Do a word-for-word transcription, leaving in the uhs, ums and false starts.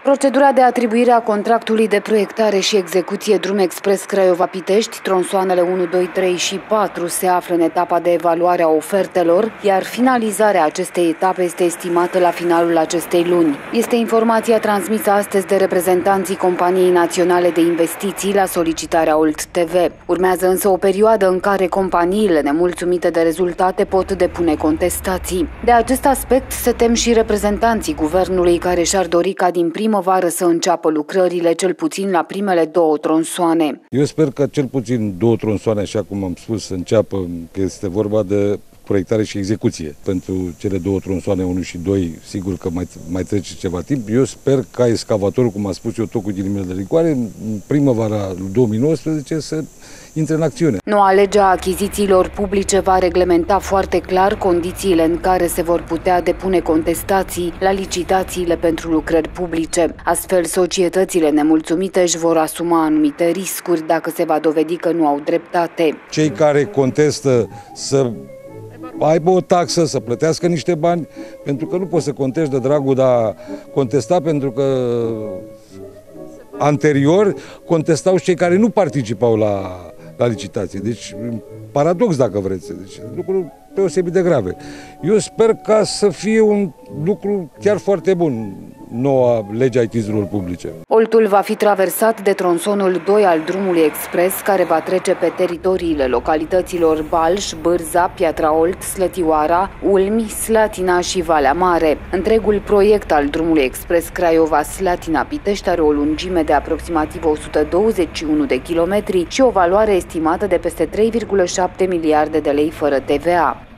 Procedura de atribuire a contractului de proiectare și execuție Drum Expres Craiova-Pitești, tronsoanele unu, doi, trei și patru se află în etapa de evaluare a ofertelor, iar finalizarea acestei etape este estimată la finalul acestei luni. Este informația transmisă astăzi de reprezentanții Companiei Naționale de Investiții la solicitarea Olt T V. Urmează însă o perioadă în care companiile nemulțumite de rezultate pot depune contestații. De acest aspect se tem și reprezentanții guvernului, care și-ar dori ca din primăvară să înceapă lucrările, cel puțin la primele două tronsoane. Eu sper că cel puțin două tronsoane, așa cum am spus, să înceapă, că este vorba de proiectare și execuție. Pentru cele două tronsoane, unu și doi, sigur că mai, mai trece ceva timp. Eu sper ca excavatorul, cum a spus eu tot cu ghilimele de rigoare, în primăvara două mii nouăsprezece să intre în acțiune. Noua lege a achizițiilor publice va reglementa foarte clar condițiile în care se vor putea depune contestații la licitațiile pentru lucrări publice. Astfel, societățile nemulțumite își vor asuma anumite riscuri dacă se va dovedi că nu au dreptate. Cei care contestă să aibă o taxă, să plătească niște bani, pentru că nu poți să contești de dragul de a contesta, pentru că anterior contestau și cei care nu participau la, la licitație. Deci, paradox dacă vreți, deci, lucruri deosebit de grave. Eu sper ca să fie un lucru chiar foarte bun, noua lege a achizițiilor publice. Oltul va fi traversat de tronsonul doi al drumului expres, care va trece pe teritoriile localităților Balș, Bârza, Piatra Olt, Slătioara, Ulmi, Slatina și Valea Mare. Întregul proiect al drumului expres Craiova-Slatina-Pitești are o lungime de aproximativ o sută douăzeci și unu de kilometri și o valoare estimată de peste trei virgulă șapte miliarde de lei fără T V A.